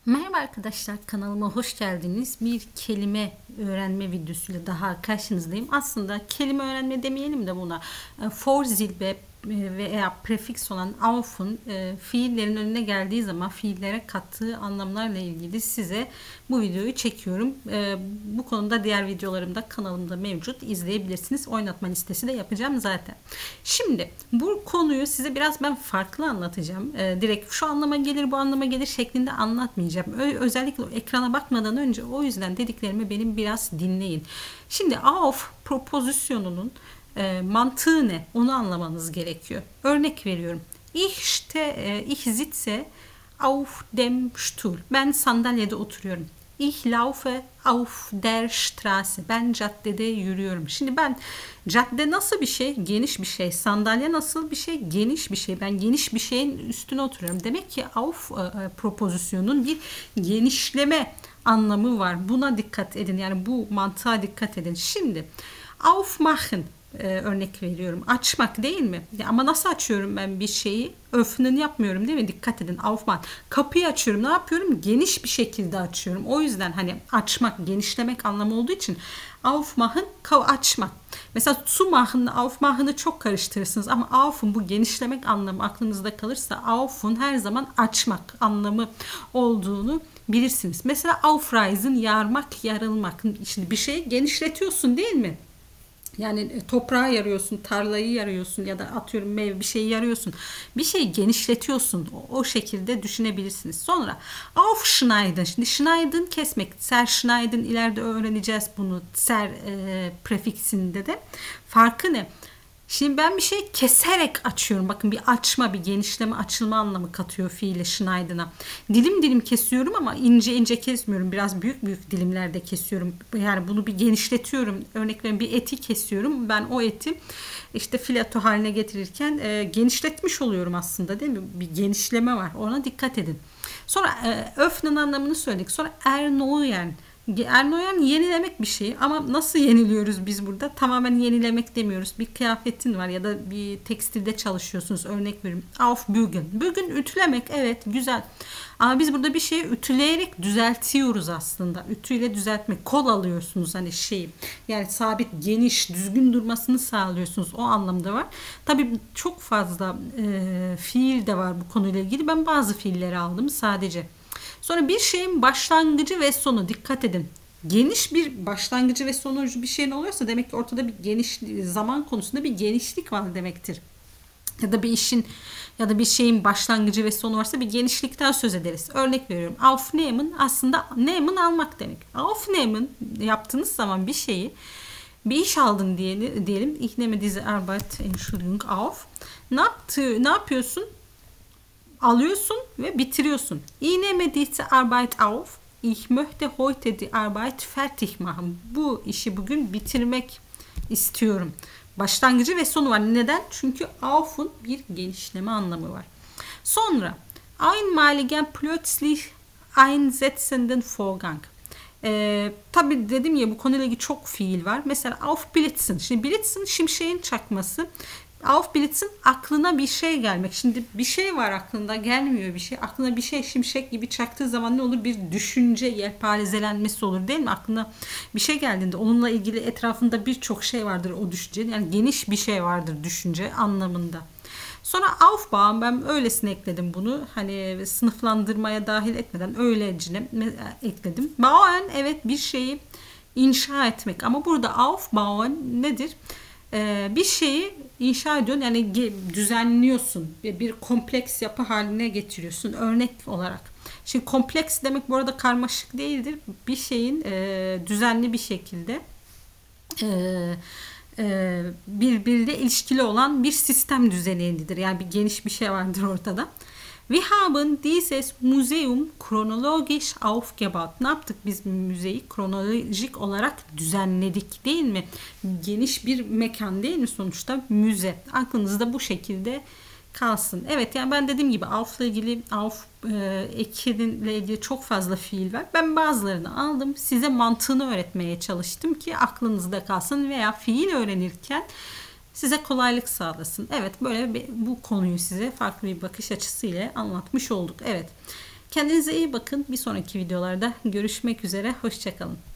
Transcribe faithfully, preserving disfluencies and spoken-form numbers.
Merhaba arkadaşlar, kanalıma hoş geldiniz. Bir kelime öğrenme videosuyla daha karşınızdayım. Aslında kelime öğrenme demeyelim de buna Vorzilbe veya prefiks olan auf'un e, fiillerin önüne geldiği zaman fiillere kattığı anlamlarla ilgili size bu videoyu çekiyorum. E, bu konuda diğer videolarım da kanalımda mevcut. İzleyebilirsiniz. Oynatma listesi de yapacağım zaten. Şimdi bu konuyu size biraz ben farklı anlatacağım. E, direkt şu anlama gelir, bu anlama gelir şeklinde anlatmayacağım. Ö özellikle ekrana bakmadan önce o yüzden dediklerimi benim biraz dinleyin. Şimdi auf propozisyonunun E, mantığı ne? Onu anlamanız gerekiyor. Örnek veriyorum. Ich, ste, e, ich sitze auf dem Stuhl. Ben sandalyede oturuyorum. Ich laufe auf der Straße. Ben caddede yürüyorum. Şimdi ben cadde nasıl bir şey? Geniş bir şey. Sandalye nasıl bir şey? Geniş bir şey. Ben geniş bir şeyin üstüne oturuyorum. Demek ki auf e, propozisyonun bir genişleme anlamı var. Buna dikkat edin. Yani bu mantığa dikkat edin. Şimdi aufmachen Ee, örnek veriyorum. Açmak değil mi? Ya ama nasıl açıyorum ben bir şeyi? Öffnen yapmıyorum değil mi? Dikkat edin. Aufmachen. Kapıyı açıyorum. Ne yapıyorum? Geniş bir şekilde açıyorum. O yüzden hani açmak, genişlemek anlamı olduğu için aufmachen açmak. Mesela zumachen, aufmachen'ı çok karıştırırsınız ama auf'un bu genişlemek anlamı aklınızda kalırsa auf'un her zaman açmak anlamı olduğunu bilirsiniz. Mesela aufreißen yarmak, yarılmak. Şimdi bir şeyi genişletiyorsun değil mi? Yani toprağı yarıyorsun, tarlayı yarıyorsun ya da atıyorum meyve bir şeyi yarıyorsun. Bir şeyi genişletiyorsun. O, o şekilde düşünebilirsiniz. Sonra aufschneiden. Şimdi schneiden kesmek. Zerschneiden ileride öğreneceğiz bunu. Zer e, prefiksinde de. Farkı ne? Şimdi ben bir şey keserek açıyorum. Bakın bir açma, bir genişleme, açılma anlamı katıyor fiile schneiden'a. Dilim dilim kesiyorum ama ince ince kesmiyorum. Biraz büyük büyük dilimlerde kesiyorum. Yani bunu bir genişletiyorum. Örnek veriyorum, bir eti kesiyorum. Ben o eti işte fileto haline getirirken e, genişletmiş oluyorum aslında değil mi? Bir genişleme var. Ona dikkat edin. Sonra e, öffnen anlamını söyledik. Sonra erneuern. Erneuern yenilemek bir şey ama nasıl yeniliyoruz biz burada? Tamamen yenilemek demiyoruz. Bir kıyafetin var ya da bir tekstilde çalışıyorsunuz. Örnek veriyorum. Aufbügeln. Bugün ütülemek, evet, güzel. Ama biz burada bir şeyi ütüleyerek düzeltiyoruz aslında. Ütüyle düzeltmek. Kol alıyorsunuz hani şeyi. Yani sabit, geniş, düzgün durmasını sağlıyorsunuz. O anlamda var. Tabii çok fazla e, fiil de var bu konuyla ilgili. Ben bazı fiilleri aldım sadece. Sonra bir şeyin başlangıcı ve sonu, dikkat edin. Geniş bir başlangıcı ve sonucu bir şeyin oluyorsa demek ki ortada bir geniş zaman konusunda bir genişlik var demektir. Ya da bir işin ya da bir şeyin başlangıcı ve sonu varsa bir genişlikten söz ederiz. Örnek veriyorum. Aufnehmen aslında nehmen almak demek. Aufnehmen yaptığınız zaman bir şeyi, bir iş aldın diyelim. diyelim. Ich nehme diese Arbeit, Entschuldigung, auf. Ne yaptı, ne yapıyorsun? Alıyorsun ve bitiriyorsun. Ich nehme diese Arbeit auf. Ich möchte heute die Arbeit fertig machen. Bu işi bugün bitirmek istiyorum. Başlangıcı ve sonu var. Neden? Çünkü auf'un bir genişleme anlamı var. Sonra einmaligen plötzlich einsetzenden Vorgang. Ee, tabii dedim ya bu konuyla ilgili çok fiil var. Mesela aufblitzen. Şimdi blitzen şimşeğin çakması. Aufblitzen aklına bir şey gelmek. Şimdi bir şey var aklında, gelmiyor bir şey. Aklına bir şey şimşek gibi çaktığı zaman ne olur? Bir düşünce yelpazelenmesi olur değil mi? Aklına bir şey geldiğinde onunla ilgili etrafında birçok şey vardır o düşüncenin. Yani geniş bir şey vardır düşünce anlamında. Sonra aufbauen, ben öylesine ekledim bunu. Hani sınıflandırmaya dahil etmeden öylece ekledim. Bauen, evet, bir şeyi inşa etmek. Ama burada aufbauen nedir? Bir şeyi inşa ediyorsun, yani düzenliyorsun, bir kompleks yapı haline getiriyorsun örnek olarak. Şimdi kompleks demek bu arada karmaşık değildir. Bir şeyin e, düzenli bir şekilde e, e, birbiriyle ilişkili olan bir sistem düzenidir. Yani bir geniş bir şey vardır ortada. Wir haben dieses Museum chronologisch aufgebaut. Ne yaptık biz müzeyi? Kronolojik olarak düzenledik değil mi? Geniş bir mekan değil mi sonuçta? Müze. Aklınızda bu şekilde kalsın. Evet, yani ben dediğim gibi auf'la ilgili, auf e, ekiyle ilgili çok fazla fiil var. Ben bazılarını aldım. Size mantığını öğretmeye çalıştım ki aklınızda kalsın veya fiil öğrenirken size kolaylık sağlasın. Evet, böyle bir, bu konuyu size farklı bir bakış açısıyla anlatmış olduk. Evet. Kendinize iyi bakın. Bir sonraki videolarda görüşmek üzere. Hoşça kalın.